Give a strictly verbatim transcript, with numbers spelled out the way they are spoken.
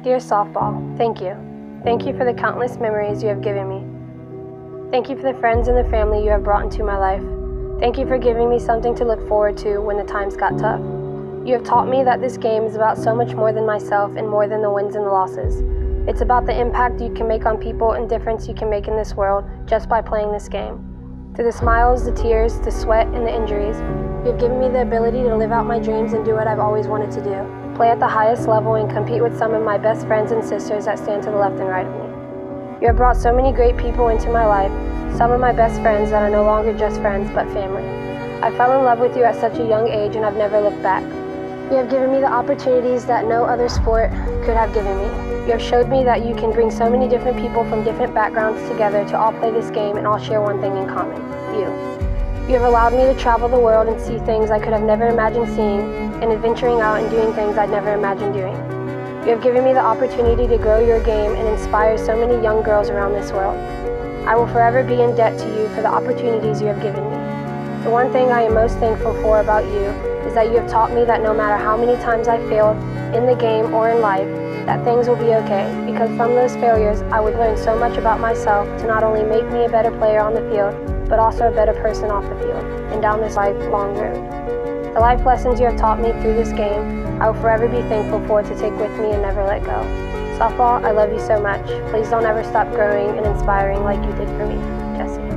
Dear softball, thank you. Thank you for the countless memories you have given me. Thank you for the friends and the family you have brought into my life. Thank you for giving me something to look forward to when the times got tough. You have taught me that this game is about so much more than myself and more than the wins and the losses. It's about the impact you can make on people and difference you can make in this world just by playing this game. Through the smiles, the tears, the sweat, and the injuries, you have given me the ability to live out my dreams and do what I've always wanted to do. Play at the highest level and compete with some of my best friends and sisters that stand to the left and right of me. You have brought so many great people into my life, some of my best friends that are no longer just friends but family. I fell in love with you at such a young age and I've never looked back. You have given me the opportunities that no other sport could have given me. You have showed me that you can bring so many different people from different backgrounds together to all play this game and all share one thing in common, you. You have allowed me to travel the world and see things I could have never imagined seeing and adventuring out and doing things I'd never imagined doing. You have given me the opportunity to grow your game and inspire so many young girls around this world. I will forever be in debt to you for the opportunities you have given me. The one thing I am most thankful for about you is that you have taught me that no matter how many times I failed in the game or in life, that things will be okay, because from those failures I would learn so much about myself to not only make me a better player on the field, but also a better person off the field and down this lifelong road. The life lessons you have taught me through this game, I will forever be thankful for to take with me and never let go. Softball, I love you so much. Please don't ever stop growing and inspiring like you did for me. Jessie.